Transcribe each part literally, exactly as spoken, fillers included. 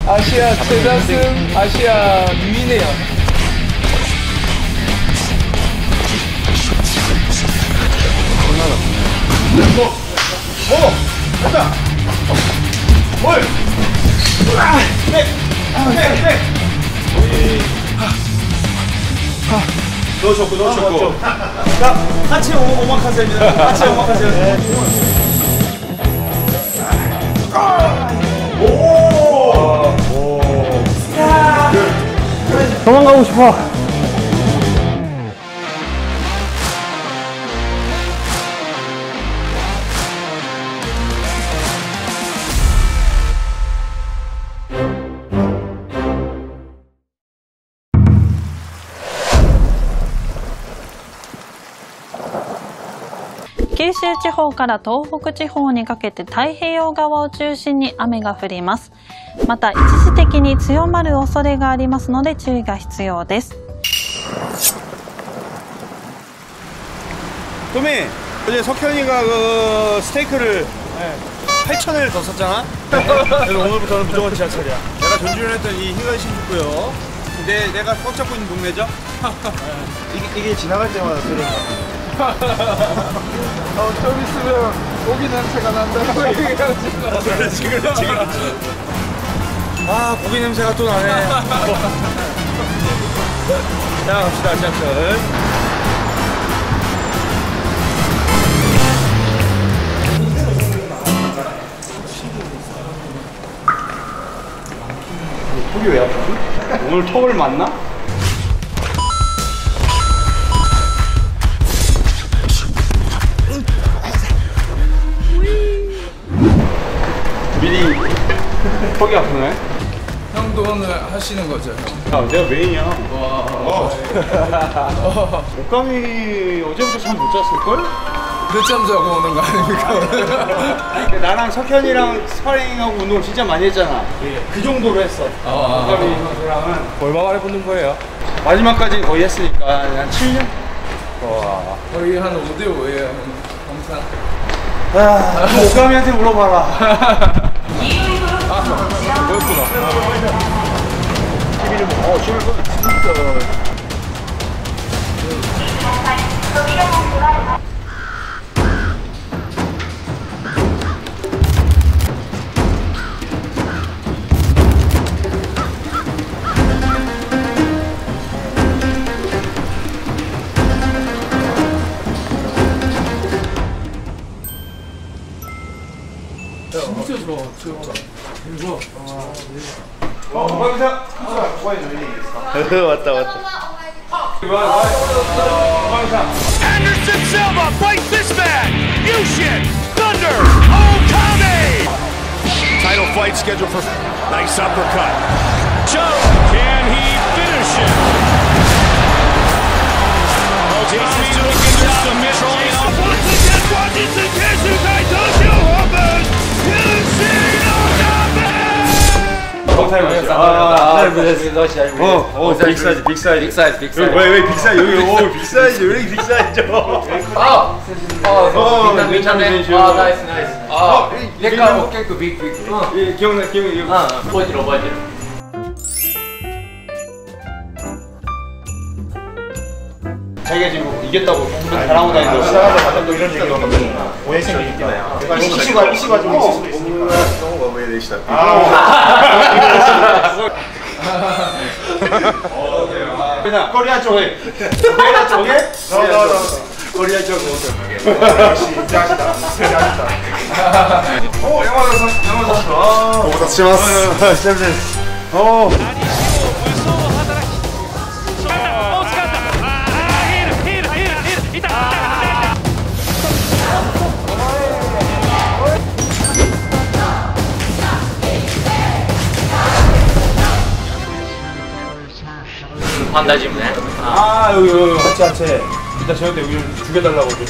아시아 최다승 아시아 유인해요. 뭐? 뭐? 가자. 뭘? 아, 네. 네, 네. 넣어줬고, 넣어줬고. 자, 하체 오마카세입니다. 하체 오마카세. 오! 오! 도망가고 싶어. 九州地方から東北地方にかけて太平洋側を中心に雨が降ります。また一時的に強まる恐れがありますので注意が必要です。 도미, 어제 석현이가 그 스테이크를 팔천 원을 더 썼잖아? 그래서 오늘부터는 무조건 지하철이야. 내가 전주현했던 이 희건 신주고요. 근데 내가 꽉 잡고 있는 동네죠? 이게, 이게 지나갈 때마다 들으니까. 어, 좀 있으면 고기 냄새가 난다고 얘기하지. 그렇지, 그렇지, 그렇지. 아, 고기 냄새가 또 나네. 자, 갑시다, 지하철. 턱이 왜 아프지? 오늘 턱을 맞나? 미리 턱이 아프네? 형도 오늘 하시는 거죠? 형? 야, 내가 메인이야. 와. 옷감이 어제부터 잠 못 잤을걸? 늦잠 자고 오는 거 아닙니까 오늘? 나랑 석현이랑 스파링하고 운동 진짜 많이 했잖아. 그 정도로 했어. 옷감이 선수랑은. 얼마 만에 붙는 거예요? 마지막까지 거의 했으니까 한 칠 년? 와. 거의 한 오 대 오예요 항상. 아, 옷감이한테 물어봐라. 아, 그렇구나. 십일 분. 어, 십일 분. 진짜. 진짜 좋아, 진짜. 이거. 어, 고맙습니다. 왔다, 왔다. Anderson Silva fights this man. Yushin Thunder Okami. Title fight scheduled for nice uppercut. Joe, can he finish it? Okami's doing a good submission. Once again, Washington Keisukai Tokyo Open. Yushin Okami. 아, 아, 어, 어, 빅 사이즈, 빅 사이즈, 빅 사이즈, 빅 사이즈. 왜, 왜 빅 사이즈? 여기, 오, 빅 사이즈, 왜 이렇게 빅 사이즈죠? 아, 어, 괜찮네. 아, 나이스, 나이스. 아, 약간 어깨 그 빅, 빅. 어, 기억나, 기억나, 기억나. 아, 보여드려, 보여드려. 자기가 지금 이겼다고 잘하고 다니는 거. 시작하자, 가장 또 이런 얘기 하면 오해생이 있나요? 이슈가, 이슈가 좀 있을 수도 있으니까. 너무 거부해 되시다. 코리아 쪽에. 코리아 쪽에? 코리아 쪽에. 진짜시다. 진짜시다. 오, 야마다 선, 야마다 선. 아, 고맙습니다. 어. 판다짐네. 아, 여기, 여기, 하체, 하체. 일단 저한테 여기 좀 죽여달라고 좀.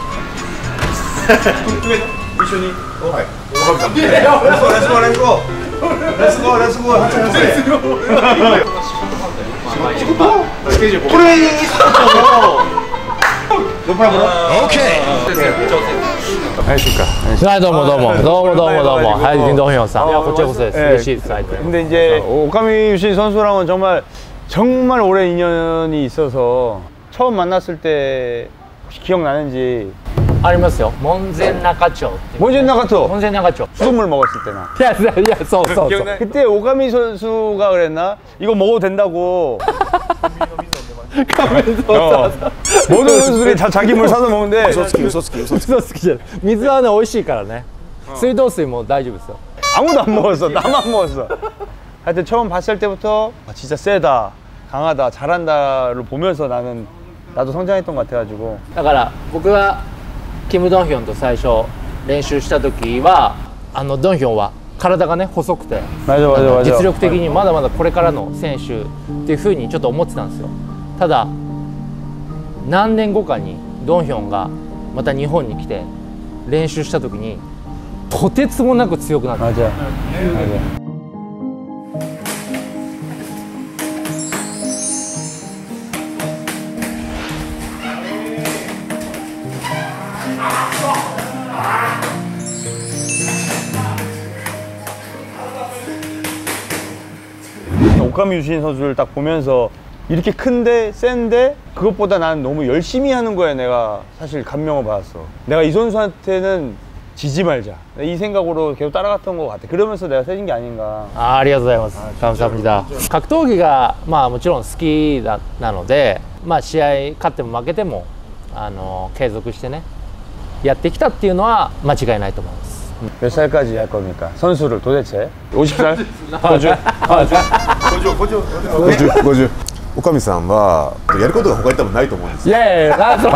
두개 미션이. 어, 하이. 오, 감사합니다. 렛츠고, 렛츠고, 렛츠고. 렛츠고, 렛츠고. 하체, 하체. 렛츠고. 스케줄 보고. 프레이 있었죠. 높아 보라. Okay. 안녕하십니까. はいどうもどうもどうもどうもどうもはい김동현さんいやこちらこそです 예. 嬉しいです会えて 근데 이제 오카미 유신 선수랑은 정말 정말 오랜 인연이 있어서 처음 만났을 때 혹시 기억나는지. ありますよ門前仲町っていう 뭔지 나갔어. 門前仲町 수돗물 먹었을 때나. いやいやいやそうそうそう 그때 오카미 선수가 그랬나? 이거 먹어도 된다고. 어. 모든 선수들이 다 자기 물 사서 먹는데 嘘つき嘘つきじゃない水はね美味しいからね水道水も大丈夫ですよ 아무도 안 먹었어. 나만 먹었어. 하여튼 처음 봤을 때부터 아, 진짜 세다, 강하다, 잘한다를 보면서 나는 나도 성장했던 것 같아가지고. だから僕がキム・ドンヒョンと最初練習した時はあのドンヒョンは体がね細くて 맞아 맞아 맞아. 実力的にまだまだこれからの選手っていう風にちょっと思ってたんですよただ何年後かにドンヒョンがまた日本に来て練習した時にとてつもなく強くなった 맞아. 맞아. 오카미 유신 선수를 딱 보면서 이렇게 큰데 센데 그것보다 난 너무 열심히 하는 거에 내가 사실 감명을 받았어. 내가 이 선수한테는 지지 말자 이 생각으로 계속 따라갔던 것 같아. 그러면서 내가 세진 게 아닌가. あ, ありがとうございます감사합니다格闘技がまあもちろん好きだなのでまあ試合勝っても負けてもあの継続してねやってきたっていうのは間違いないと思います 몇 살까지 할 겁니까? 선수를 도대체? 오십 살? 고주? 고주? 고주? ごじゅう、ごじゅう。おかみさんはやることが他に多分ないと思うんですよ。 예, 나도.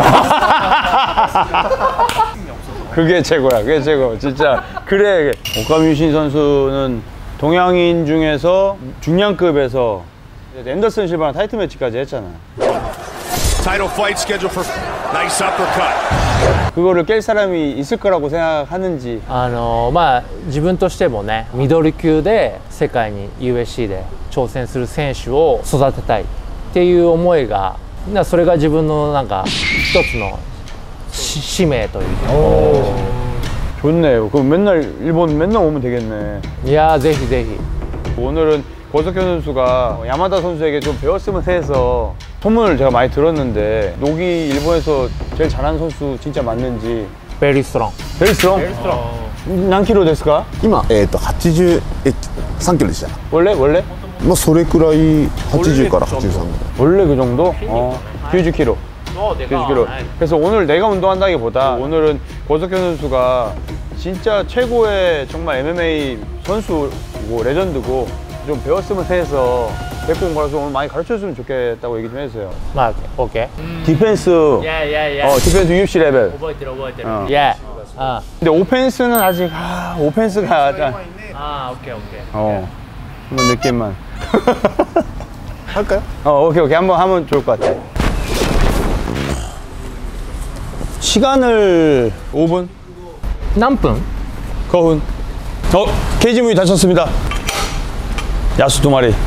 그게 최고야. 그게 최고. 진짜 그래. 오카미 유신 선수는 동양인 중에서 중량급에서 앤더슨 실바랑 타이틀 매치까지 했잖아. Title fight scheduled for nice uppercut. 그거를 깰 사람이 있을 거라고 생각하는지. あのまあ自分としてもねミドル級で世界に ユーエフシー で挑戦する選手を育てたいっていう思いがなそれが自分のなんか一つのし使命というか 좋네. 그럼 맨날 일본 맨날 오면 되겠네. いやぜひぜひ 오늘은 고석현 선수가 야마다 선수에게 좀 배웠으면 해서 소문을 제가 많이 들었는데 녹이 일본에서 제일 잘하는 선수 진짜 맞는지. ベリーストロン 베리 스트롱?何キロですか? 今、えー、とはちじゅうさんキロでした。 원래? 원래? まあそれくらいはちじゅうからはちじゅうさんぐらい。 원래 그 정도? 어, 구십 킬로. 구십 킬로. 그래서 오늘 내가 운동한다기보다 오늘은 고석현 선수가 진짜 최고의 정말 엠엠에이 선수고 레전드고 좀 배웠으면 해서 데리고 온 거라서 오늘 많이 가르쳐줬으면 좋겠다고 얘기 좀 해주세요. まあ OK 디펜스, 예, 예, 예. 어, 디펜스 유에프씨 레벨. 覚えてる覚えてる 어. 예 아, 근데 오펜스는 아직, 아, 오펜스가. 아, 아 오케이 오케이 어, 한번 느낌만. 할까요? 어, 오케이, 오케이. 한번 하면 좋을 것 같아. 시간을 오 분? 何分 거훈. 어, 케이지 문이 닫혔습니다. 야수 두 마리.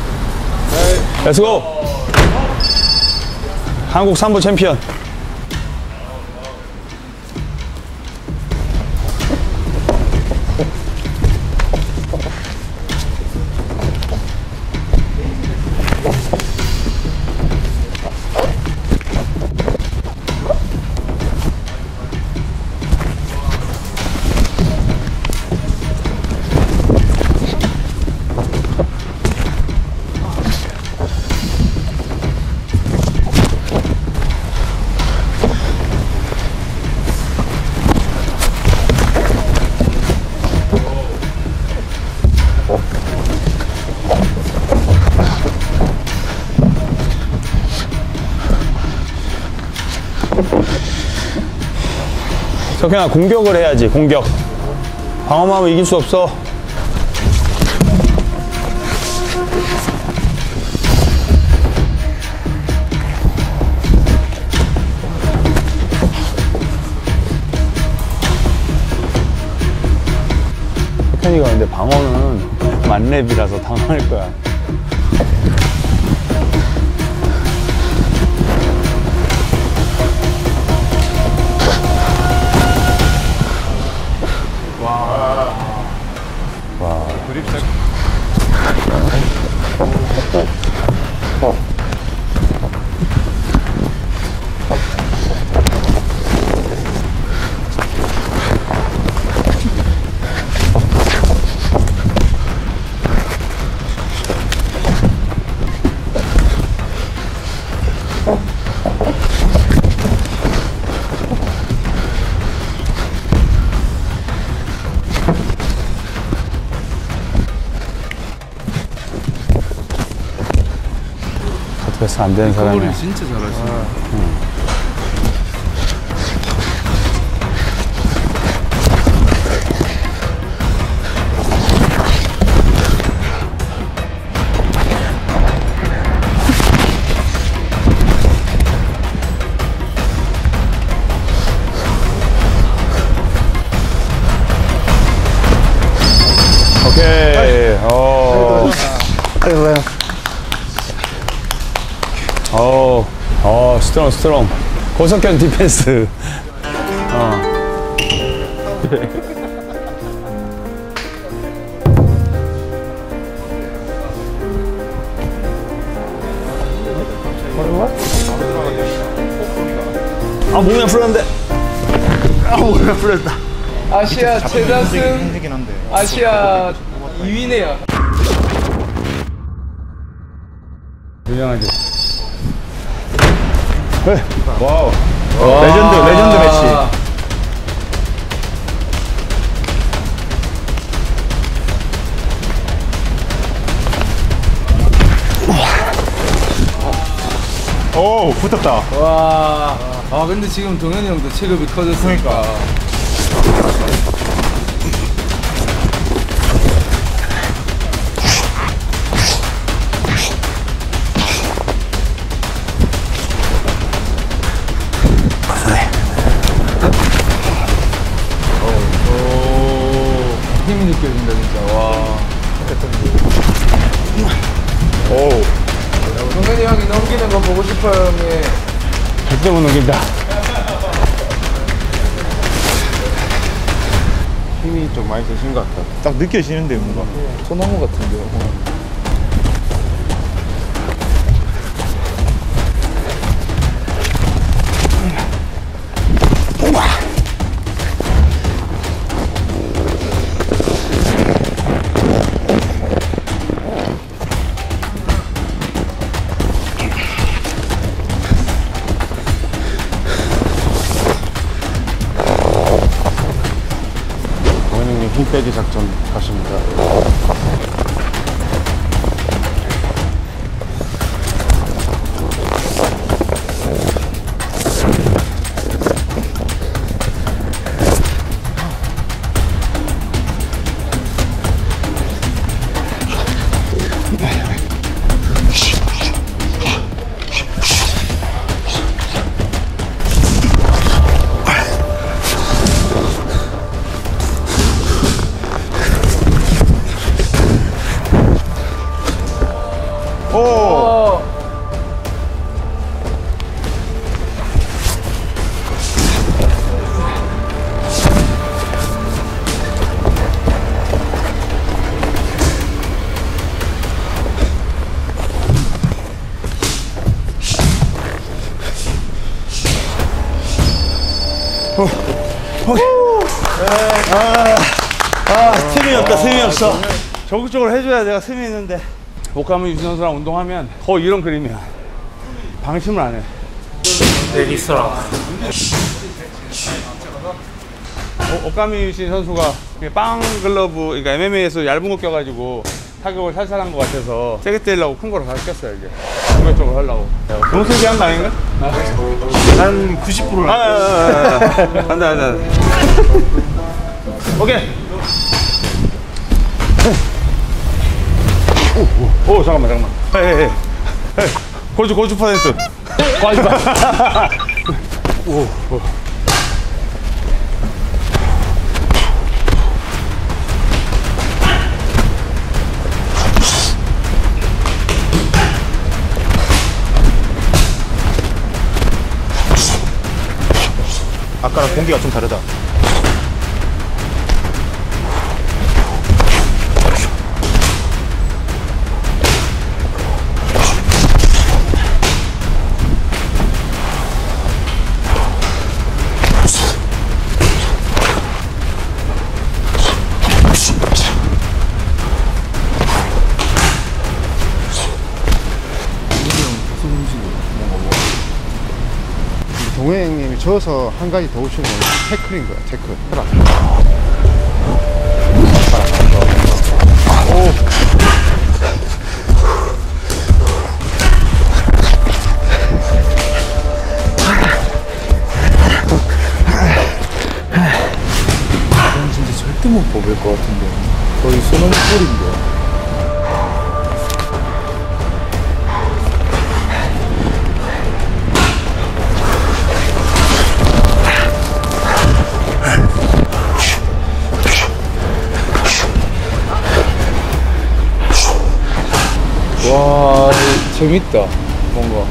렛츠고. 한국 삼부 챔피언. 석현아, 공격을 해야지. 공격. 방어만 하면 이길 수 없어. 석현이가 근데 방어는 만렙이라서 당할 거야. 그래서 안 되는 사람이야. 리커버리 진짜 잘하시네. 응. 오케이. 오. 아이고. 오. 어, 스트롱, 스트롱. 고석현 디펜스. 어. 아 몸이 안 풀렸는데. 아 몸이 안 풀렸다. 아시아 최다승 아시아 이 위네요. 유명하지. 네. 와우. 레전드 레전드 매치. 오 붙었다. 와. 아 근데 지금 동현이 형도 체급이 커졌으니까. 힘이 느껴진다 진짜. 와. 오. 동현이 형이 넘기는 거 보고 싶어요 형님. 절대 못 넘긴다. 힘이 좀 많이 드신 것 같다. 딱 느껴지는데 뭔가. 소나무 같은데요. 원영님 힘 빼기 작전 가십니다. 오! 어, 오케이. 아, 아, 틈이 없다, 틈이 없어. 적극적으로 해줘야 내가 틈이 있는데. 목감은 유진 선수랑 운동하면 거의 이런 그림이야. 방심을 안 해. 레디스라. 어, 오카미 유신 선수가 빵 글러브, 그러니까 엠엠에이에서 얇은 거 껴가지고 타격을 살살한 것 같아서 세게 때리려고 큰 거로 가서 꼈어요, 이제. 공격적으로 하려고. 너무 세게 한 거 아닌가? 한 구십 퍼센트. 아, 아, 아, 아. 안돼, 안돼, 안돼. 오케이. 오, 오, 잠깐만, 잠깐만. 에이, 에이, 에이. 고주, 고주 퍼센트. 고주 퍼센트. 오, 오. 아까랑 공기가 좀 다르다. 동해 형님이 저어서 한 가지 더 오시는 건 태클인 거야, 태클. 될 것 같은데 거의 소나무 뿔인데. 와, 재밌다 뭔가.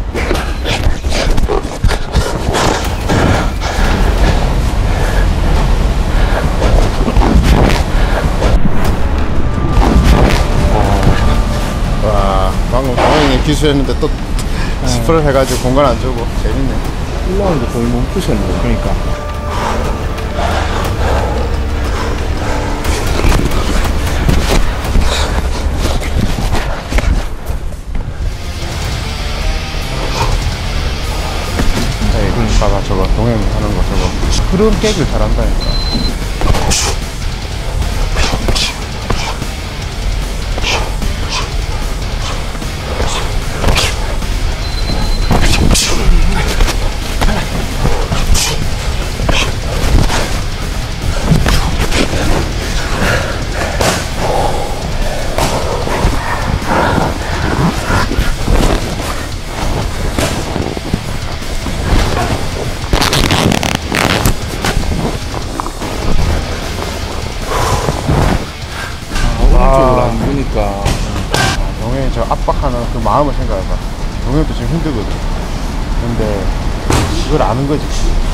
와, 방금 강원이 기술했는데 또 스프를 해가지고 공간 안 주고 재밌네. 올라오는데 거의 몸 푸셨네. 그러니까 봐봐 저거 동행 하는 거 저거 흐름 깨길 잘한다니까. 오른쪽으로 안 보니까 동행이 저 압박하는 그 마음을 생각해봐. 동행도 지금 힘들거든. 근데 이걸 아는 거지.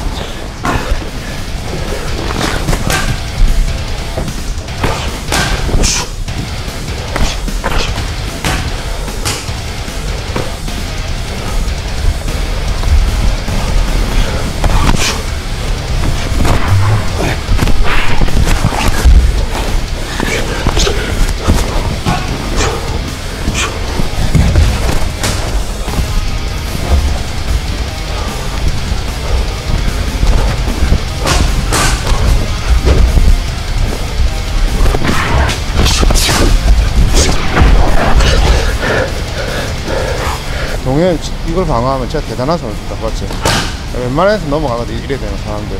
동현 이걸 방어하면 진짜 대단한 선수다. 맞지? 웬만해서 넘어가거든 이래 되는 사람들.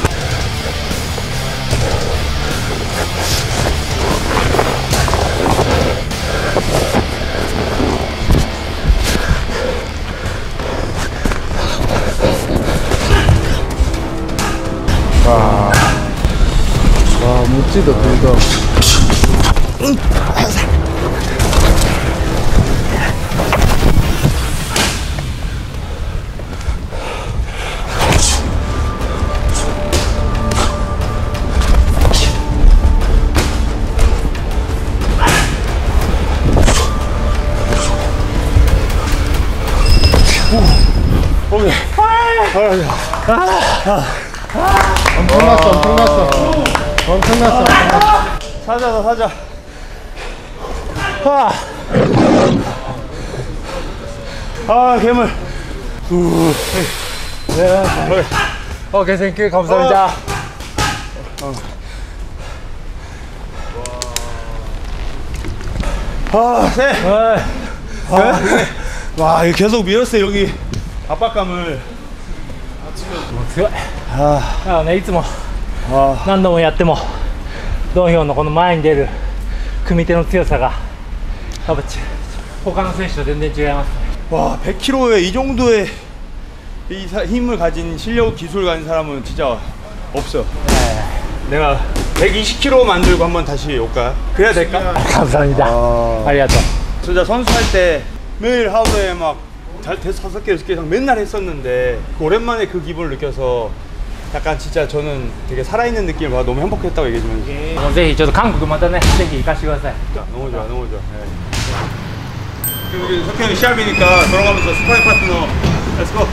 와, 와 멋지다 둘 다. 엄청났어, 엄청났어. 엄청났어. 사자다 사자. 아 괴물. 오케이, 땡큐. 감사합니다. 아, 세. 아, 이게, 와, 이거 계속 밀었어요 여기 압박감을. 強い。だからね、いつも何度もやってもドンヒョンのこの前に出る組み手の強さがやっぱ他の選手と全然違いますね。 와, 백 킬로그램에 이 정도의 이 사, 힘을 가진 실력 기술 가진 사람은 진짜 없어. 네. 내가 백이십 킬로그램 만들고 한번 다시 올까? 그래야 될까? 감사합니다. 아... 아리가또. 진짜 선수할 때 매일 하루에 막 다섯 개, 여섯 개 이상 맨날 했었는데 오랜만에 그 기분을 느껴서 약간 진짜 저는 되게 살아있는 느낌을 받아 너무 행복했다고 얘기해 주면 돼. ぜひちょっと韓国またね、ぜひ行かせてください。 너무 좋아, 너무 좋아. 네. 그리고 우리 석현이 시합이니까 돌아가면서 스파링 파트너 렛츠고.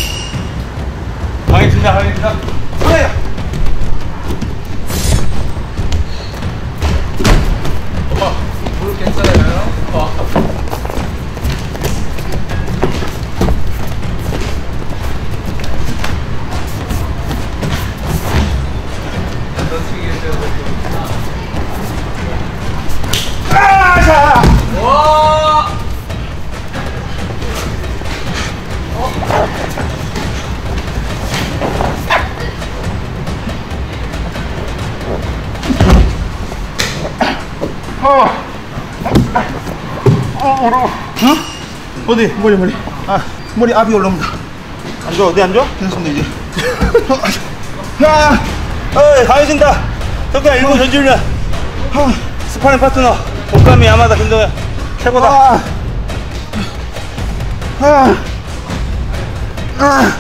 가겠습니다, 가겠습니다. 그래! 오빠, 무릎 괜찮아요? 어. 어? 어디? 머리 머리. 아 머리 압이 올라옵니다. 안 좋아? 어디 안 좋아? 괜찮습니다 이제. 야, 어이 강해진다. 석현 일본 전지훈련. 스파링 파트너 독감이 야마다 김동현 최고다. 아, 아, 아, 아,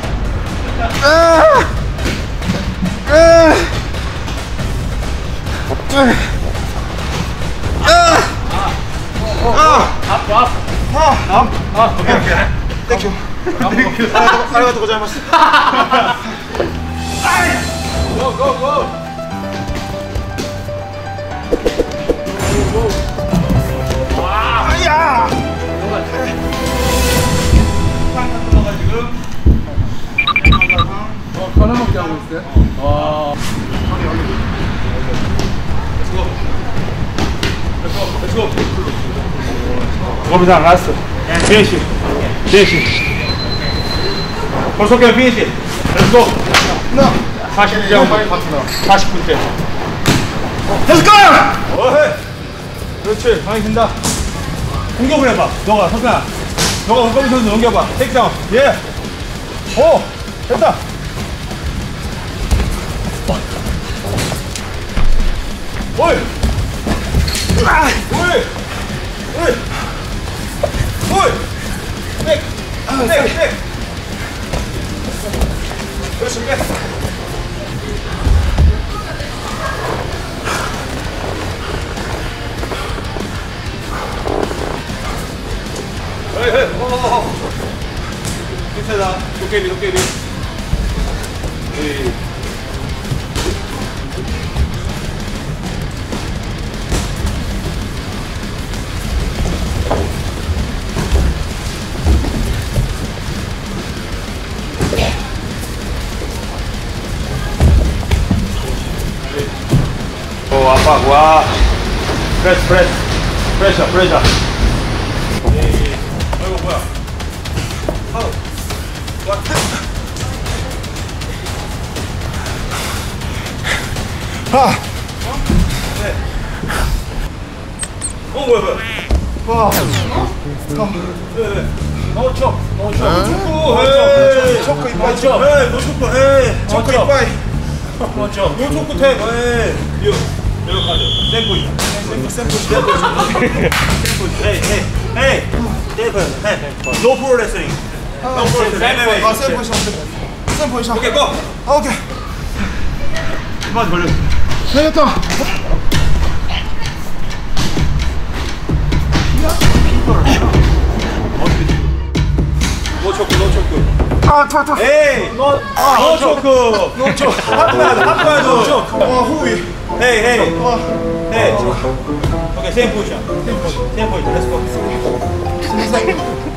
땡큐. 땡큐. 아리가또 고자이마스. 고고고. 아야. 어, 하나 먹게 하고 있어요? 와. 고비상 라스트. 피니시. 피니시. 벌써까지 피니시. 렛츠고. 사십 점. 사십 분째. 렛츠고! 어헤. 그렇지. 강해진다. 공격을 해봐. 너가 석현아. 너가 원거리 선수 넘겨봐. 택다운. 예. 오. 됐다. 오이. 아, 오이. 오이. 오이. 백. 백. 백. 그렇지. 백. 헤이 헤이. 오. 괜찮아. 도깨비 도깨비. 에이. 오 아빠 와. 프레스 프레스. 프레셔 프레셔. 에이. 아이고 뭐야. 아우. 와. 아. 어? 네. 어 뭐야 뭐야. 와. 어? 네 네. 너 쳐. 너 쳐. 초코. 헤이. 초코 이빠이. 헤이. 너 초코. 헤이. 초코 이빠이. 너 쳐. 너 초코 탭. 헤이. 요. 여기 가져. 샘플. 샘플 샘플 샘플. 헤이 헤이 헤이. 샘플. 헤이. 노 프로 레슬링. 노 프로 레슬링. 아 샘플 샘플. 샘플 샘플. 오케이 고. 오케이. 이만 걸려. 되겠다. 노 초크, 노 초크. 아, 타, 타. 에이, 노, 노 초크. 노 초크. 합가야, 합가야, 노 초크. 와, 후위. 헤이, 헤이. 헤이. 오케이, 세임 포지션. 세임 포지션. 세임 포지션. 렛츠 고.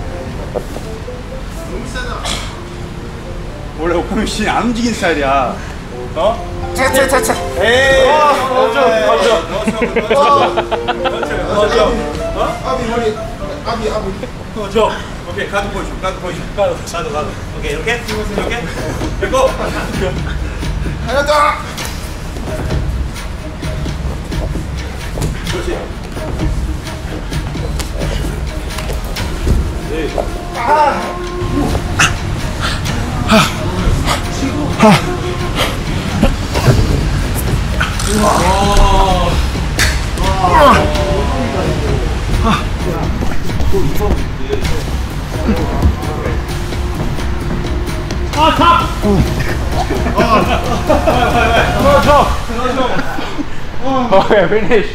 원래 오카미 씨 안 움직이는 스타일이야. 어? 차차차차. 에이. 맞죠, 맞죠. 맞죠. 어? 아비 머리. 아비 아비. 맞죠. 오케이 가드 포지션. 가드 포지션. 가드 가드 가드. 오케이 이렇게 이렇게. 됐고. 알았다. 그렇지. 네. 아. 하. 하. 아, 탑! Okay, finish.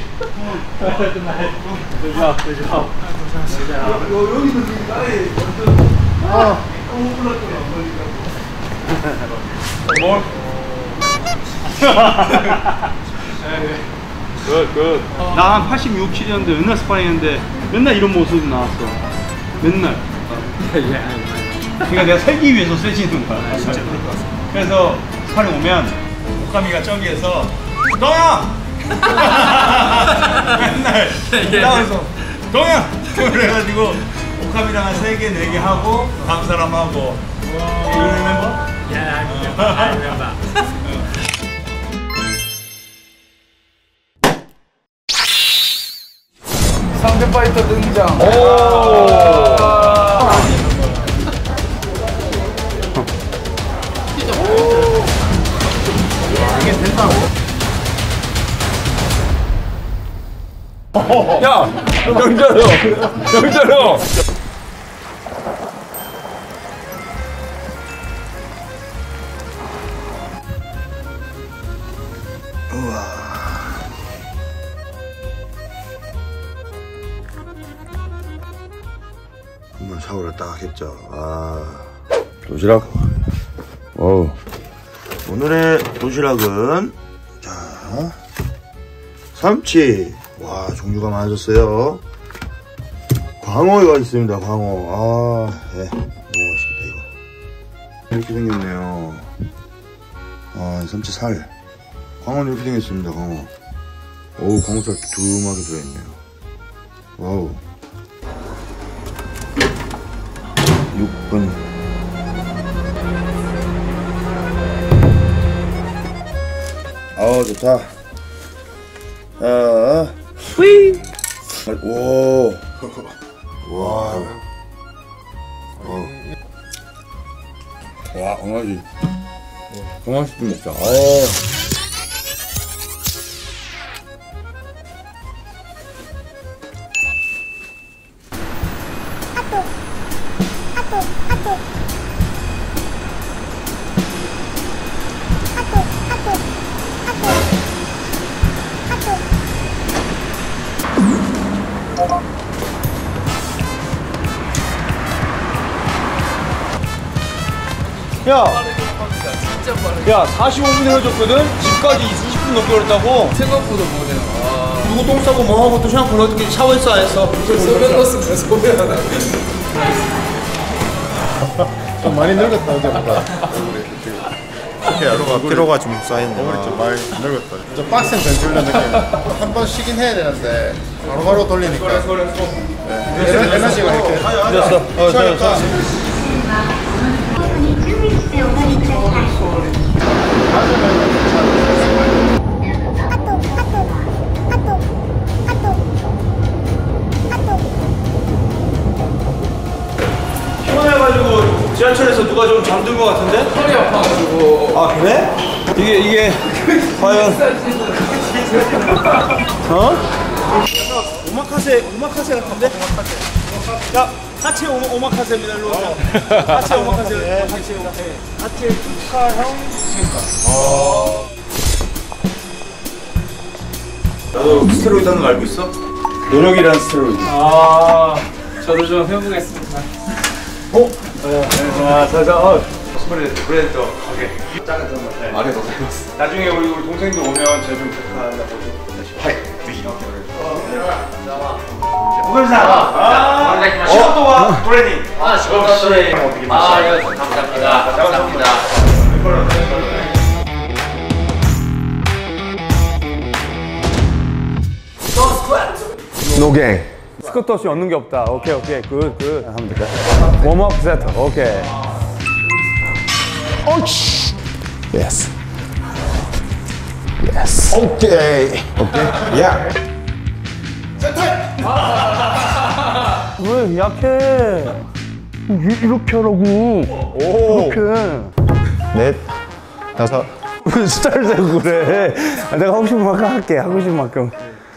Good job, good job. 여기는 아, more. Good, good. 나 한 팔십육, 칠이었는데 맨날 스파링 했는데 맨날 이런 모습 나왔어. 맨날. 그러니까 내가 살기 위해서 세지는 거야. 그래서 스파링 오면 오카미가 저기에서 동영! 맨날 나와서 동영! 그래가지고 오카미랑 한 세 개, 네 개 하고 다음 사람 하고. You remember? Yeah, I remember. I remember. 상대 파이터 등장. 이게 된다고. 야, 영철 형, 영철 형. 한번 샤워를 딱 했죠. 아, 도시락. 어우. 오늘의 도시락은 자 삼치. 와, 종류가 많아졌어요. 광어가 있습니다. 광어. 아, 예. 너무 맛있겠다 이거. 이렇게 생겼네요. 아, 삼치 살. 광어는 이렇게 생겼습니다. 광어. 어우, 광어살 두툼하게 들어있네요. 와우. 육 분. 아우, 좋다. 자, 휘. 오. 와. 어. 와, 강아지. 강아지 좀 먹자. 아. 야, 야, 사십오 분에 헤어졌거든? 집까지 이십 분 넘게 걸렸다고? 생각보다 뭐네요. 아. 누구 똥 싸고 뭐 하고 또 샤워를 어떻게 샤워했어, 안 했어? 소변 넣었으면 소변 하나. 좀 많이 늙었다 어제보다. 이렇게 야로가 피로가 좀 쌓였네. 머리 좀 많이 늙었다. 좀 빡센 전술련 느낌. 한 번 쉬긴 해야 되는데 바로바로 돌리니까. 네. 에너지가 이렇게. 됐어. 어, 저, 저. 피곤해가지고 지하철에서 누가 좀 잠든 것 같은데? 허리 아파가지고. 아, 그래? 이게 이게 과연 어? 오마카세 오마카세 같은데? 야, 하체 오마, 오마카세입니다. 일로 오세요. 하체 오마카세. 하체 오마카세. 하체 축하형 신가. 어. 나도 스테로이드 하는 거 알고 있어? 노력이란 스테로이드. 아, 저도 좀 해보겠습니다. 어? 네, 자, 자, 자, 어. 스프레드, 스프레드 가게. 작은 선물. 네. 아래도 되겠어. 나중에 우리, 우리 동생도 오면 제가 좀 부탁한다고 좀. 하이, 위. 오늘사. 아, 시간도 와, 브레딩. 아, 시간도 브레딩. 아, 예, 감사합니다. 감사합니다. 노갱. 스쿼트 없이 얻는 게 없다. 오케이, 오케이. 굿, 굿. 하면 될까? 웜업 세트. 오케이. 오치. 예스. 예스. 오케이. 오케이. 야. 왜 약해? 이, 이렇게 하라고. 오. 이렇게. 넷. 다섯. 왜 스타일 세고 그래? 아, 내가 하고 싶은 만큼 할게. 하고 싶은 만큼.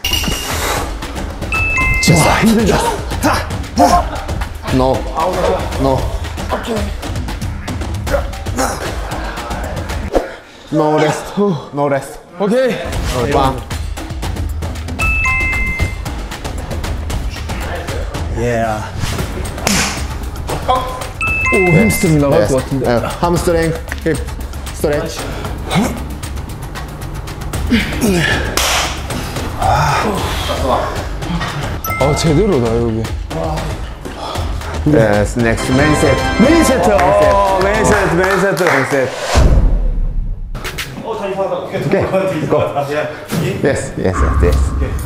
와, 힘들다. 노. 노. 노 레스트. 노 레스트. 오케이. 빵. 예. 오, 햄스트링 나갈 것 같은데. 햄스트링. 힙. 스트레치. 아, 제대로다, 여기. Yes, next main set. 메인 세트. 어, 메인 세트, 메인 세트. 메인 세트. 어, 잘 받아. 오케이. Go. Yes, yes, yes,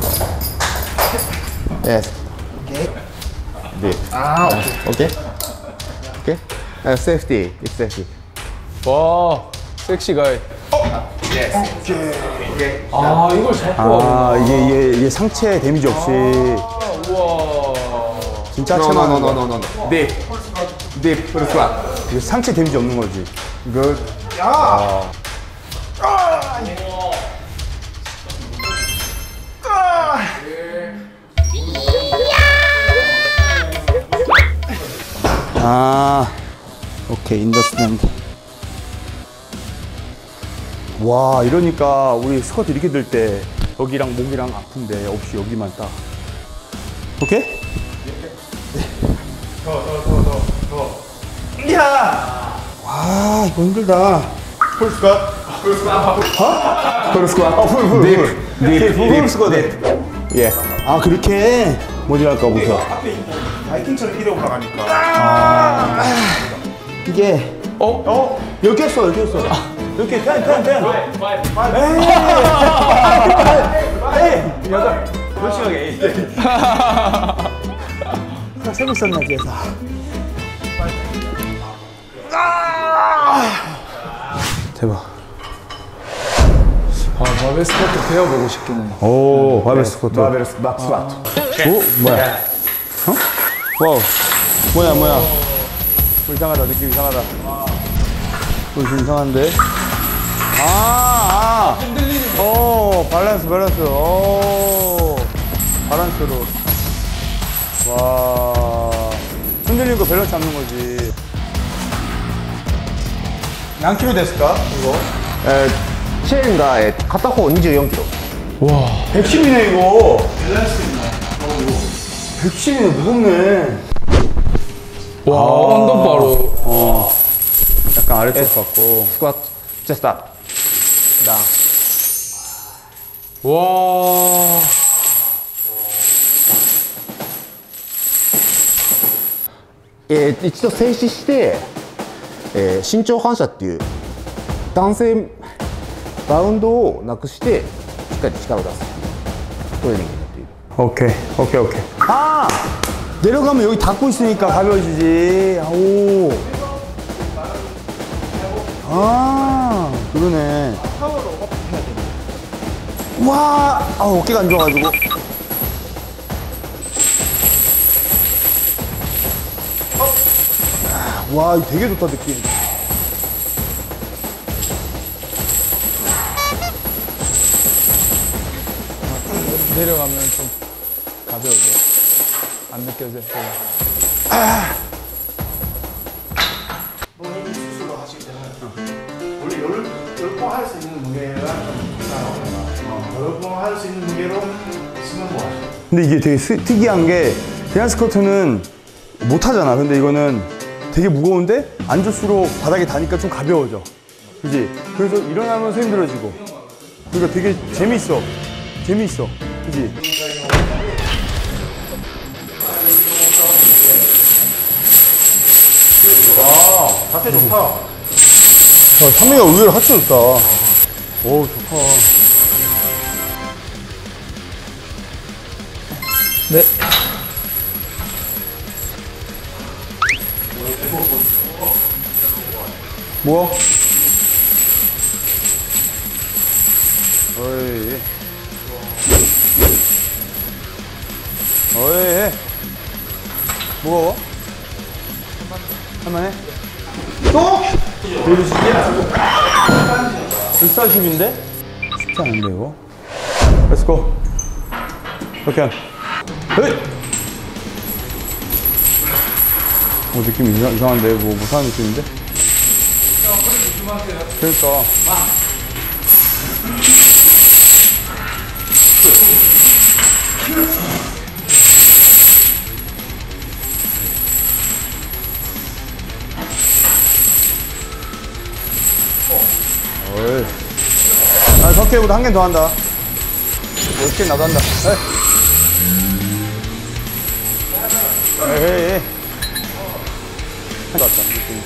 yes. Yes. Okay. 아, Okay. Okay. Uh, safety. It's safety. 와, 섹시가. 아, 이걸 잡고. 아, 이게, 이게, 이게 상체 데미지 없이 우와. 진짜 No, 하체만 no, 하는 no, 거야. no, no, no. 딥. 딥. 그리고 스쿼트. 이거 상체 데미지 없는 거지. 굿. 야! 아, 오케이, 인더스탠드. 와, 이러니까 우리 스쿼트 이렇게 들 때 여기랑 목이랑 아픈데 없이 여기만 딱. 오케이? 더, 더, 더, 더, 더. 이야! 와, 이거 힘들다. 풀 스쿼트. 풀 스쿼트. 어? 풀 스쿼트. 어, 풀, 풀, 풀. 딥, 딥, 풀 스쿼트. 예. 아, 그렇게? 뭐지 할까 보자. 바이킹처럼 이래 올라가니까. 아, 이게 어? 어? 여기 했어, 여기 했어. 이렇게 텐, 텐, 텐. 에이! 에이! 여덟. 열심하게 에이. 세고 있었나, 뒤에서. 대박. 아, 바벨 스쿼트 배워보고 싶긴 해. 오, 바벨 스쿼트. 바벨 막 스쿼트. 오, 뭐야? 어? 와우. 뭐야, 뭐야. 어, 이상하다, 느낌 이상하다. 어, 좀 이상한데? 아, 아. 오, 밸런스, 밸런스. 오, 밸런스로. 와. 흔들리는 거 밸런스 잡는 거지. 몇 킬로 됐을까, 이거? 에,チェーンがえー片方にじゅうよんキロ。 와. 백십이네, 이거. 백십이네, 무겁네. 와, 언더 바로. 어. 약간 아래쪽 같고. スクワット、チェストアップ、ダウン。 와. えー、一度静止して、えー、身長反射っていう男性バウンドをなくしてしっかり力を出すトレーニングになっている。 오케이, 오케이, 오케이. 아! 내려가면 여기 닫고 있으니까 가벼워지지. 오. 아, 그러네. 와, 아, 어깨가 안 좋아가지고. 와, 이거 되게 좋다, 느낌. 내려가면 좀 가벼워져. 안 느껴져. 아. 본인이 스스로 하실 때는 원래 열, 열 번 할 수 있는 무게랑 좀 비슷하거나 열 번 할 수 있는 무게로 쓰면 뭐 하시죠? 근데 이게 되게 스, 특이한 게 그냥 스쿼트는 못 하잖아. 근데 이거는 되게 무거운데 앉을수록 바닥에 닿으니까 좀 가벼워져. 그지? 그래서 일어나면서 힘들어지고. 그러니까 되게 재밌어. 재밌어. 그지? 와, 자세 좋다. 야, 삼미가 의외로 하체 좋다. 오, 좋다. 네. 뭐야? 어이. 어이. 무거워? 할만해? 또? 백사십인데? 쉽지 않은데 이거? 렛츠고. 오케이. 헤이! 어, 느낌 이상, 이상한데? 뭐 무사한 느낌인데? 그러니까. 어이. 아, 석회보다 한 개 더 한다. 열 개 나도 한다. 에이, 에이, 에이. 맞다.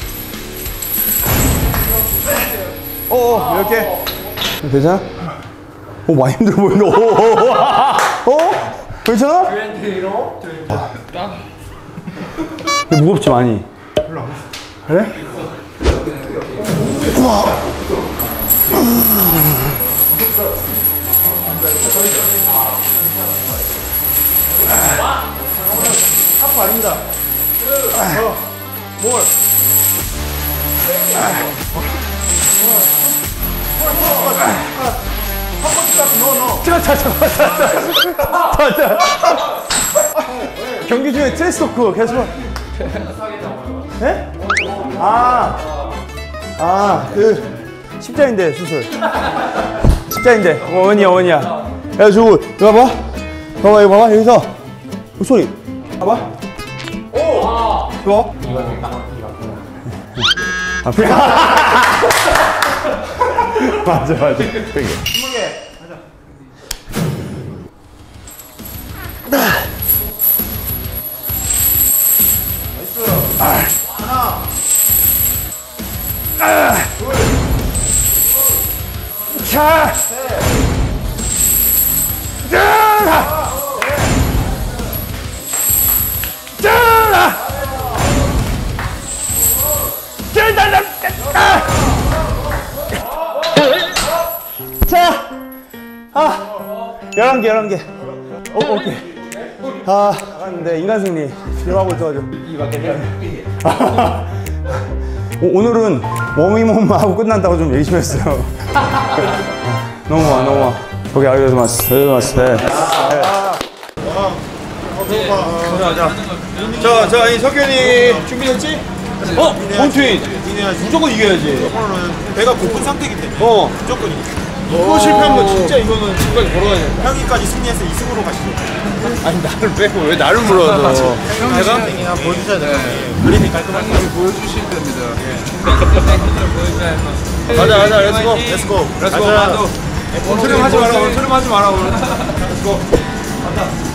어, 열 개. 괜찮아? 오, 많이 힘들어 보인다. 오, 오, 오. 어? 괜찮아? 근데 무겁지, 많이. 그래? 우와. 아. 하프 아닙니다. 어, 뭘? 경기 중에 트레스 토크 계속. 예? 아, 아, 그 십자인대 수술. 십자인대. 어머니야, 어머니야. 야, 저거 이거 봐봐. 봐봐, 이거 봐봐. 여기서 그 소리. 봐봐. 오. 이거. 아프리카. 맞아, 맞아. 스무 개. 하나, 둘, 자, 셋, 자, 자, 자, 아, 열한 개, 열한 개. 오, 오케이. 아, 근데 인간 승리 필요하고 있어가지고. 오, 오늘은 워밍업 하고 끝난다고 좀 열심히 했어요. 너무 와, 너무 와. 오케이, 알겠습니다. 알겠습니다. 자, 자, 이 석현이 준비됐지? 어? 원트윈! 무조건 이겨야지. 배가 고픈 상태이기 때문에 어. 무조건 이겨. 이거 실패하면 진짜 이거는 지금까지 걸어가야 된다. 형이까지 승리해서 이 승으로 가시죠. 아니, 나를 빼고 왜 나를 물어서. 내가? 내가 보여주셔야 돼요. 그림이 깔끔하게 보여주실 겁니다. 가자, 가자, 렛츠고. 렛츠고. 렛츠고. 오늘 트림 하지 마라, 오늘 트림 하지 마라, 오늘. 렛츠고. 가자.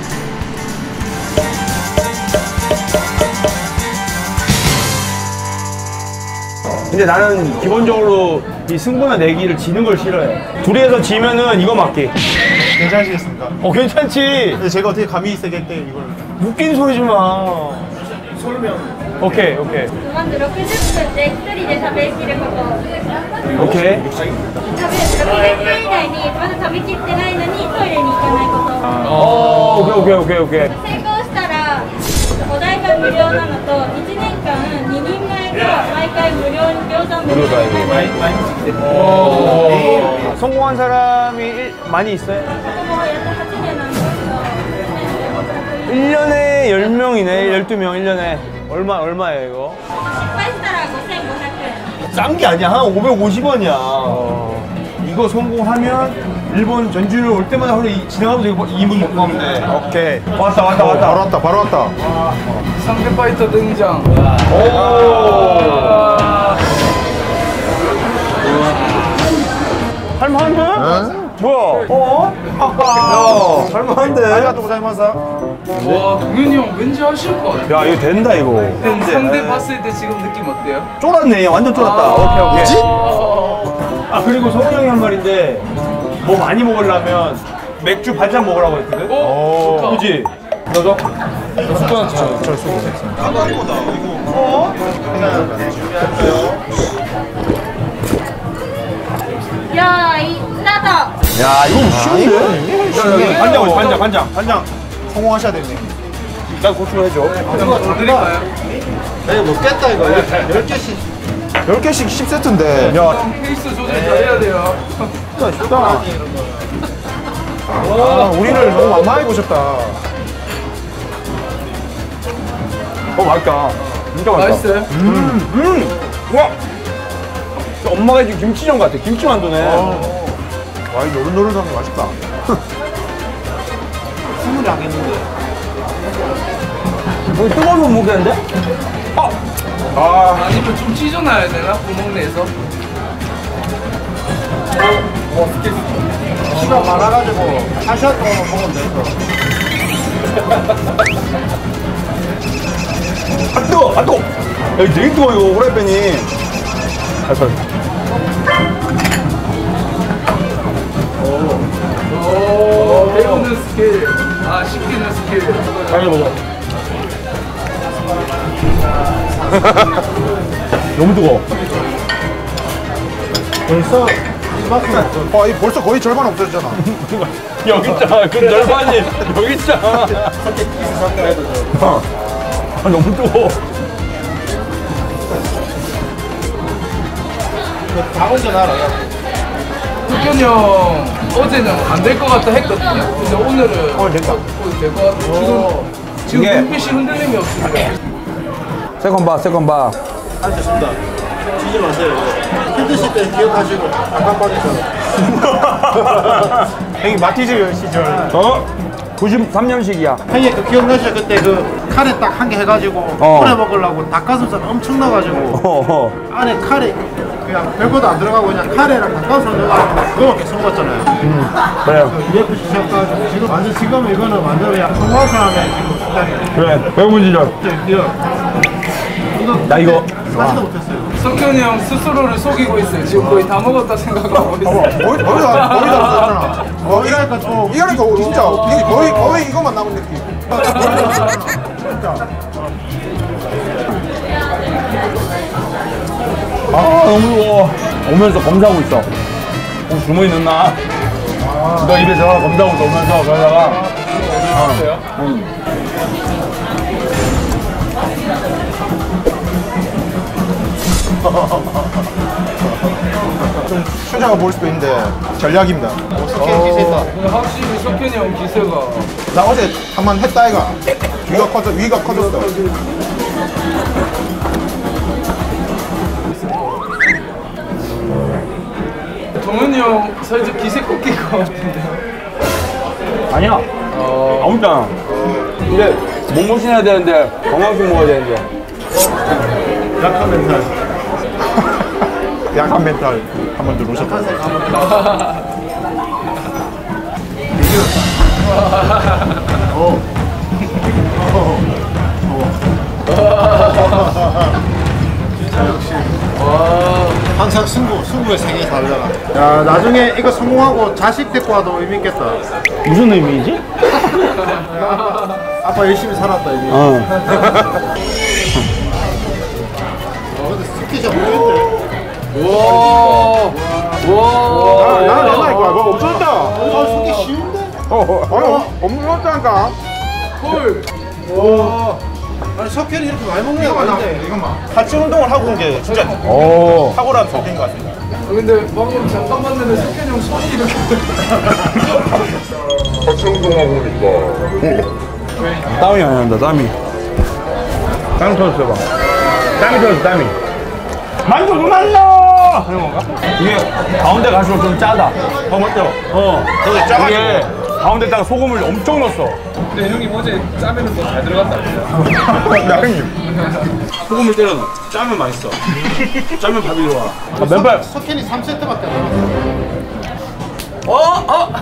근데 나는 기본적으로 이 승부나 내기를 지는 걸 싫어해. 둘이서 지면은 이거 맞기. 괜찮으시겠습니까? 어, 괜찮지. 근데 제가 어떻게 감히 세게 이걸. 웃긴 소리 좀 마. 설명. 오케이, 오케이. まずろくじゅっぷんでひとりで食べきること。 오케이. 食べろくじゅっぷん以内にまだ食べきってないのにトイレに行かないこと。 어, 오케이, 오케이, 오케이, 오케이. 成功したらお代が無料なのといちねんかんににんまえが毎回無料に餃子無料になります。 오. 성공한 사람이 일, 많이 있어요? 僕もやってはちねんなんですけど、 일 년에 열 명이네, 열두 명, 일 년에. 얼마, 얼마예요, 이거? 失敗したらごせんごひゃくえん。 싼 게 아니야. 한 오백오십 원이야. 어. 이거 성공하면 일본 전주를 올 때마다 하루 진행하면서 이거 이 분 먹고 가면 돼. 오케이. 왔다, 왔다, 왔다. 바로 왔다, 바로 왔다. 상대 파이터 등장. 오. 할만한데? 응? 뭐야? 어? 야, 할만한데? 아리가또 고자이마스. 와, 동현이 형 왠지 하실 것 같아. 야, 이거 된다, 이거. 근데 상대 봤을 때 지금 느낌 어때요? 쫄았네. 완전 쫄았다. 아, 오케이, 오케이. 뭐지? 아, 그리고 성훈이 형이 한 말인데, 뭐 많이 먹으려면 맥주 반잔 먹으라고 했거든? 오, 좋다. 그지? 너도? 너 숟가락 저, 저 숟가락. 나도 할 거다, 이거. 어? 준비할게요. よーいスタート。 야, 이거 쉬운데? 반장, 어디, 반장, 반장, 반장. 성공하셔야 되네. 난 고추를 해줘. 이거 더 드릴까요? 이거 못 깼다, 이거. 열 개씩. 열 개씩 십 세트인데. 야, 페이스 조절 잘해야 돼요. 쉽다, 쉽다. 아, 우리를 너무 만만히 보셨다. 어, 맛있다. 진짜 맛있다. 맛있어요? 음, 음, 와. 엄마가 해준 김치전 같아. 김치만두네. 와, 이 노릇노릇한 게 맛있다. 숨을 나겠는데. 뭐 뜨거운 못 먹겠는데? 아, 아, 아니면 좀 찢어놔야 되나? 구멍 내서? 키가 많아가지고 샷샷 먹으면 돼. 아 뜨거, 아 뜨거. 야, 이거 되게 뜨거 이거 후라이팬이. 아, sorry. 오, 배우는 스킬. 아, 시키는 스킬. 잘 해보자. 너무 뜨거. 벌써 어, 이 벌써 거의 절반 없어졌잖아. 여기 있잖아. 그 절반이 여기 있잖아. 아, 너무 뜨거워. 다 혼자 나라. 석현이 형 어제는 안 될 것 같다 했거든요. 근데 오늘은 오늘 됐다. 오늘 될 것 같아. 지금 지금 이게- 눈빛이 흔들림이 없으니까. 세컨 봐, 세컨 봐. 앉았습니다. 지지 마세요. 힘드실 때 기억하시고 아까 빠졌잖아. 형이 마티즈 시절. 어? 구십삼 년식이야. 형이 그 기억나시죠? 그때 그 카레 딱 한 개 해가지고 어. 오래 먹으려고 닭가슴살 엄청 넣어가지고 어, 어. 안에 카레 그냥 별것도 안 들어가고 그냥 카레랑 닭가슴살 넣어가지고 그거만 계속 먹었잖아요. 그래. 유에프씨 시작까지 지금 완전 지금 이거는 완전 그냥 성공사람의 지금 수단이에요. 그래. 배운 시절. 이거 나 이거. 사지도 못했어요. 석현이 형 스스로를 속이고 있어요. 지금 거의 다 먹었다 생각하고 있어요. 거의, 거의 다, 거의 다 없어졌잖아. 어, 이러니까 좀. 이러니까 진짜 이게 거의, 거의 이것만 남은 느낌. 진짜. 아, 너무 무거워. 오면서 검사하고 있어. 어, 주머니 넣나? 너 입에 들어가 검사하고 있어, 오면서. 그러다가. 어. 응. 좀 수자가 보일 수도 있는데 전략입니다. 어떻게 기세 있다. 근데 확실히 석현이 형 기세가 나 어제 한 번 했다 이가 위가 커져 위가 커졌어. 동현이 형 살짝 기세 꺾일 것 같은데. 아니야. 어. 아무 있잖아. 근데, 몸보신 해야 되는데, 건강식 먹어야 되는데. 약한 멘탈. 약한 멘탈 한 번 들어오셨다. 항상 승부, 승부의 세계에 다르잖아. 야, 나중에 이거 성공하고 자식 데리고 와도 의미 있겠다. 무슨 의미이지? 아빠 열심히 살았다, 이게. 어. 근데 스키 진짜 모르겠네. 와. 와. 나는 옛날에 거야. 뭐 없었다. 아, 스키 쉬운데? 어, 어, 없었다니까. 헐. 와. 아니, 석현이 이렇게 많이 먹는 애가 아닌데. 이것만. 같이 운동을 하고 온 게 진짜 오. 탁월한 상태인 것 같습니다. 아, 근데 방금 잠깐 봤는데 석현이 형 손이 이렇게. 땀이 안 난다, 땀이. 땀이 터졌어, 봐. 땀이 터졌어, 땀이. 만두 그만요! 그런 건가? 이게 가운데 갈수록 좀 짜다. 어, 맞죠? 어. 저기 짜가지고. 이게 가운데다가 소금을 엄청 넣었어. 근데 형님 어제 짜면은 더 잘 들어갔다. 나 형님. 소금을 때려 넣어. 짜면 맛있어. 짜면 밥이 좋아. 아, 맨발. 석현이 삼 세트밖에 안 남았어. 어? 어?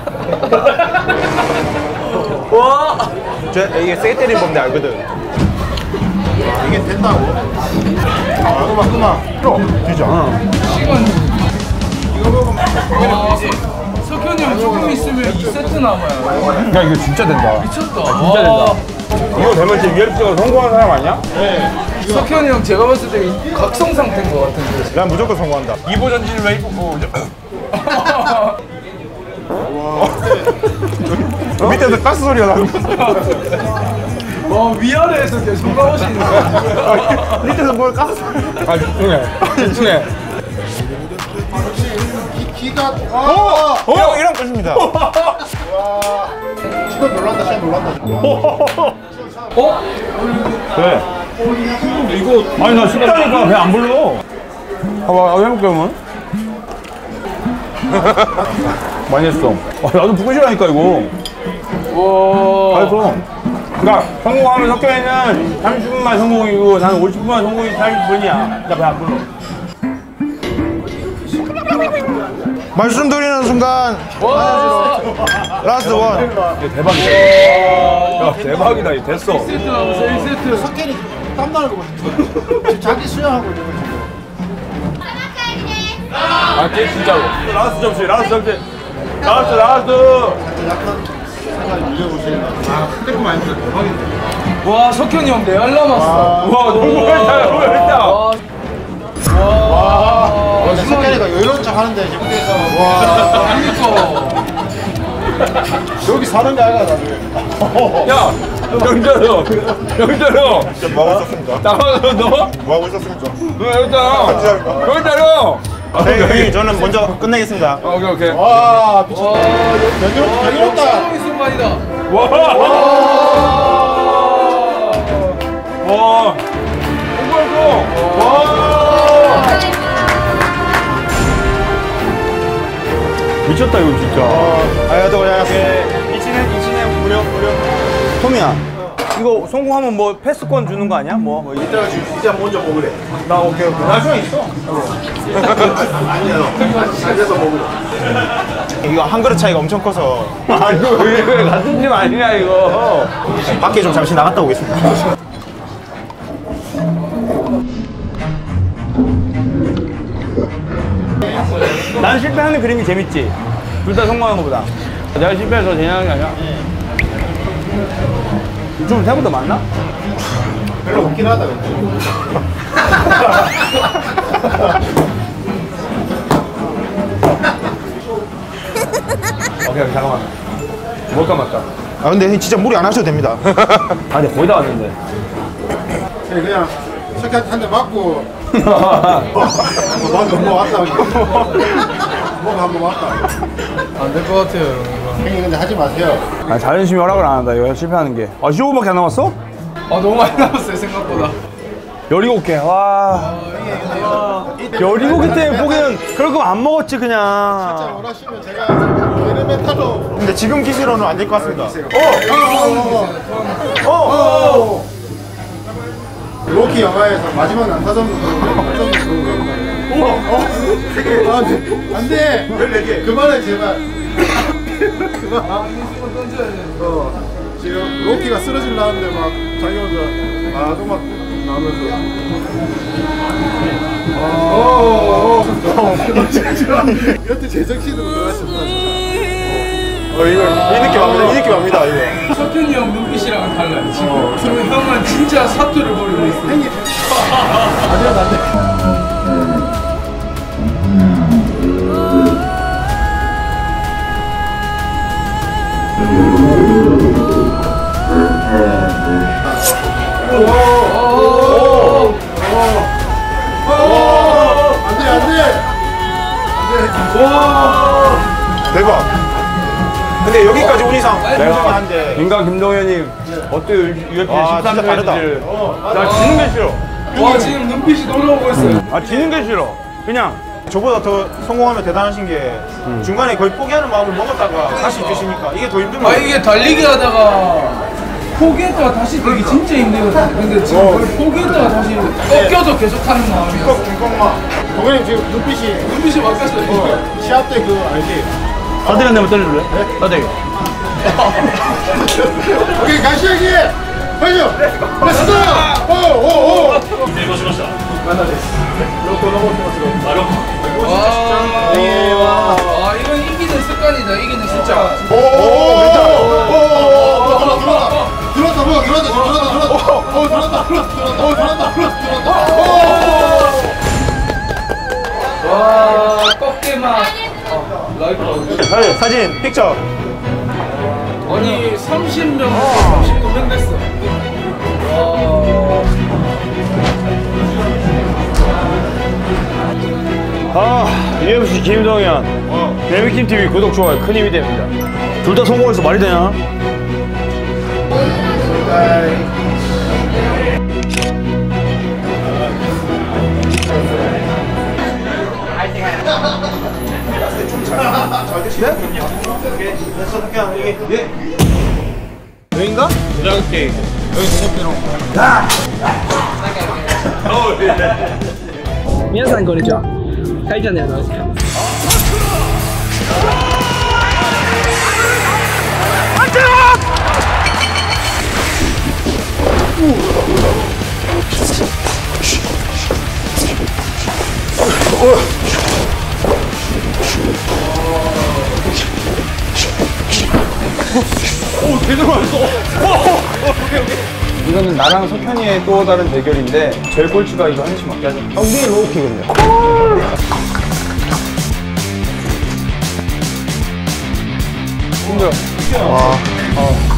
와. 저 이게 세게 때리는 법인데 알거든. 이게 된다고? 아, 그만, 그만. 진짜. 시간. 이거 먹으면 석현이 형 조금 있으면 이 세트 남아요. 야, 이거 진짜 된다. 미쳤다. 진짜 된다. 이거 되면 진짜 유에프씨가 성공한 사람 아니야? 석현이 형 제가 봤을 때 각성 상태인 것 같은데. 난 무조건 성공한다. 이보 전진을 왜 입고. 밑에서 가스 소리가 나는 와 위아래에서 계속 나오시는 거야. 밑에서 뭘 가스 소리. 아, 집중해. 집중해. 기가. 어! 어! 이런, 이런 것입니다. 시간 놀란다, 시간 놀란다. 어? 그래. 이거. 아니, 나 식다니까 배 안 불러. 봐봐, 해볼게, 그러면. 많이 했어. 아, 나도 부끄시라니까, 이거. 와. 알았어. 그니까, 성공하면 석현이는 삼십 분만 성공이고, 나는 오십 분만 성공이 삼십 분이야. 나 배 안 불러. 말씀드리는 순간 라스트 원. 이거 대박이다. 야, 대박이다. 이거 됐어. 일 세트 남았어 일 세트. 석현이 땀나는 거 같아. 지금 자기 수영하고 있는 거 지금. 아, 걔 진짜로. 라스트 접시, 라스트 접시. 라스트, 라스트. 약간 생각이 밀려보시니까. 아, 스테이크 많이 먹어. 대박인데. 와 석현이 형 내알 남았어. 와, 너무 했다, 너무 했다. 와. 와. 근데 석현이 석현이가 여유로운 척 하는데 이제 무대에서 와. 여기 사는 게 아니야 나는. 야, 영철 형, 영철 형. 뭐 하고 있었습니까? 나가서 너? 뭐 하고 있었습니까? 너 여기 있잖아. 여기 있잖아. 네, 형님 저는 먼저 끝내겠습니다. 어, 오케이 오케이. 와 미쳤다. 여유롭다. 여유롭다. 최고의 순간이다. 와. 와. 오고 와. 미쳤다 이거 진짜. 아, 또 야, 이치는 이치는 무료 무료. 토미야, 이거 성공하면 뭐 패스권 주는 거 아니야? 뭐? 뭐 이따가 지금 진짜 먼저 먹으래. 나 오케이 오케이. 나중에 있어. 아니야. 앉아서 먹으래. 이거 한 그릇 차이가 엄청 커서. 아 이거 왜 같은 팀 아니냐 이거. 밖에 좀 잠시 나갔다 오겠습니다. 난 실패하는 그림이 재밌지. 둘 다 성공하는 것보다. 내가 실패해서 재미나는 게 아니야. 좀 생각보다 많나? 별로 없긴 하다 근데. 오케이 잠깐만. 뭘까 말까. 아 근데 진짜 무리 안 하셔도 됩니다. 아 근데 거의 다 왔는데. 그냥 그냥 석현 한대 맞고. 뭐 넘어왔다. 뭐가 한번 왔다. 안 될 것 같아요, 형님 근데 하지 마세요. 아 자존심이 허락을 안 한다. 이거 실패하는 게. 아 십오 분밖에 안 남았어? 아 너무 많이 남았어요 생각보다. 열일곱 개. 와. 열일곱 개 때문에 포기는 그럴 거면 안 먹었지 그냥. 진짜 원하시면 제가 에르메타로. 근데 지금 기세로는 안 될 것 같습니다. 어, 어, 어, 어. 로키 영화에서 마지막 난타전도 그런 거. 어, 어, 안 돼, 안 돼. 열네 개. 그만해 제발. 그만. 어, 지금 로키가 쓰러질라는데 막 자기 혼자 아도 막 나오면서. 어, 어, 어. 여태 제정신으로 들어가셨다. 어 이거 이 느낌 압니다. 이 느낌 압니다 이거. 석현이 형 눈빛이랑은 달라요 지금. 그리고 형은 진짜 사투를 벌이고 있어. 형님. 안 돼, 안 돼. 안돼 안돼 대박. 근데 여기까지 온 이상 내가 한데. 인간 김동현님 어때 유에프씨 와, 십삼 진짜 다르다. 페이지를. 나 지는 게 싫어. 와 지금 눈빛이 놀라우고 있어요. 아 지는 게 싫어. 그냥 저보다 더 성공하면 대단하신 게 중간에 거의 포기하는 마음을 먹었다가 다시 드시니까 이게 더 힘든 아 거예요. 이게 달리기 하다가 포기했다가 다시 되기 진짜 힘들거든요. 근데 지금 어. 거의 포기했다가 다시 꺾여서 계속 하는 마음이야. 중꺾 중꺾마 동현님 지금 눈빛이 눈빛이 바뀌었어요. 어, 시합 때 그 알지? 다들 한 대만 때려줄래? 다들. 오케이 가시 형님 빨리요 렛츠고 오오오 와, 아 이건 이기는 습관이다. 이기는 진짜. 오오오 들어왔다 들어왔다 뭐야 들어왔다 들어왔다 들어왔다 어 들어왔다 들어왔다 들어왔다 들어왔다 와 꺾게만. 라이프. 사진, 사진, 픽처. 아니 삼십 명 삼십구 명 됐어. 와. 아 유에프씨 김동현 베비킴 티비 구독 좋아요 큰 힘이 됩니다. 둘 다 성공해서 말이 되냐? 여긴가? 부장께 여기 제작비로 皆さんこんにちは。かいちゃんでございます。 오, 되게 맛있어. 이거는 나랑 석현이의 또 다른 대결인데 제일 꼴찌가 이거 한 입씩 먹게 하자. 엉덩이 로우킥은요? 힘들어. 와. 어.